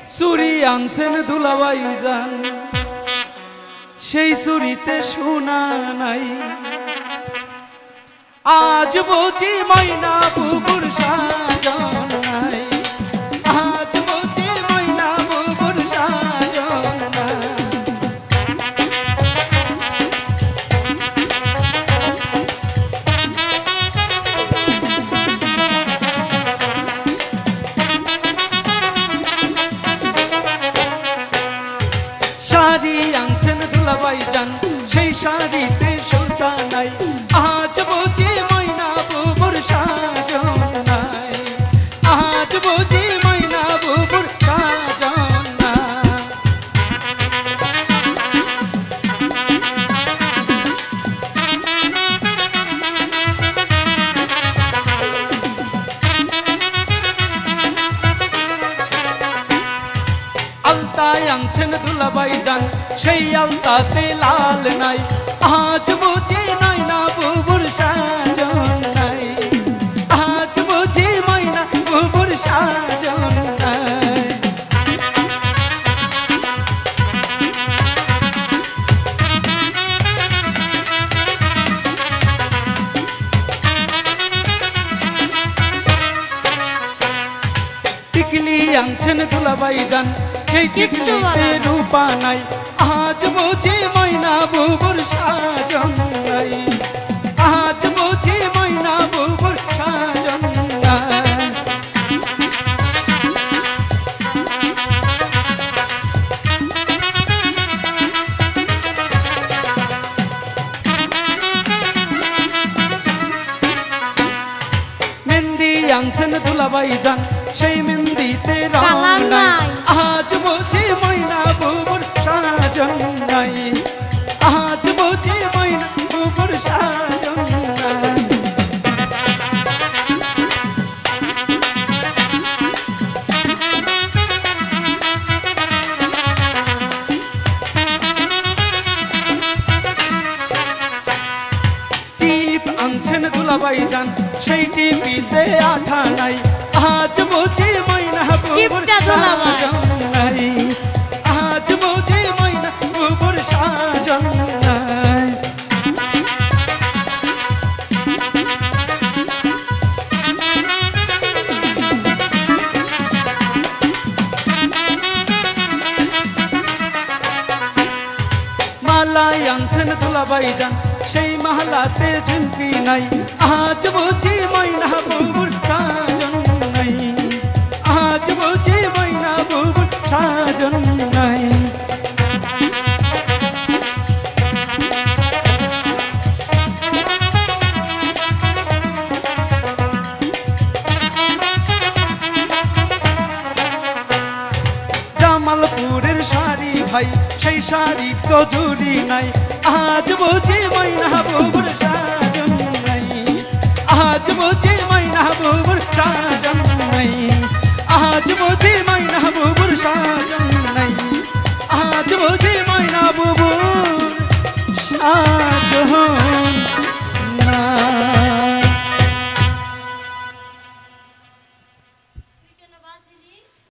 চুরি আনছেন দুলাভাই জান, সেই চুরিতে সোনা নাই। আজ বুঝি ময়না বুবুর সাজন নাই, আজ বুঝি ময়না বুবুর সাজন নাই। শাড়ি আনছেন দুলাভাই জান, সেই শাড়িতে সুতা নাই। আজ বুঝি ময়না বুবুর সাজন নাই, আজ বুঝি ময়না বুবুর সাজন নাই। আলতায় আনছেন দুলাভাই জান, সেই আলতাতে লাল নাই। আজ বুঝি ময়না বুবুর সাজন নাই, আজ বুঝি ময়না বুবুর সাজন নাই। টিকলি আনছেন দুলাভাই জান, সেই টিকলিতে রূপা নাই। আজ বুঝি ময়না বুবুর সাজন নাই, আজ বুঝি ময়না বুবুর সাজন নাই। মেহেন্দি আনছেন দুলাভাই জান, সেই মেহেন্দিতে রং নাই। আজ বুঝি ময়না বুবুর সাজন নাই, আজ বুঝি ময়না বুবুর সাজন নাই। টিপ আনছেন দুলাভাই জান, সেই টিপিতে আঠা নাই। আজ বুঝি ময়না বুবুর সাজন নাই, আজ বুঝি ময়না বুবুর সাজন নাই। মালাই আনছেন দুলাভাই জান, সেই মালাতে ঝুমকি নাই। আজ বুঝি ময়না বুবুর সাজন নাই, আজ বুঝি ময়না বুবুর সাজন নাই। জামালপুরের শাড়ি ভাই, সেই শাড়ি তো জুড়ি নাই। আজ বুঝি ময়না বুবুর সাজন নাই, আজ বুঝি ময়না বুবুর সাজন নাই, আজ বুঝি ময়না বুবুর সাজন নাই, আজ বুঝি ময়না বুবুর সাজন।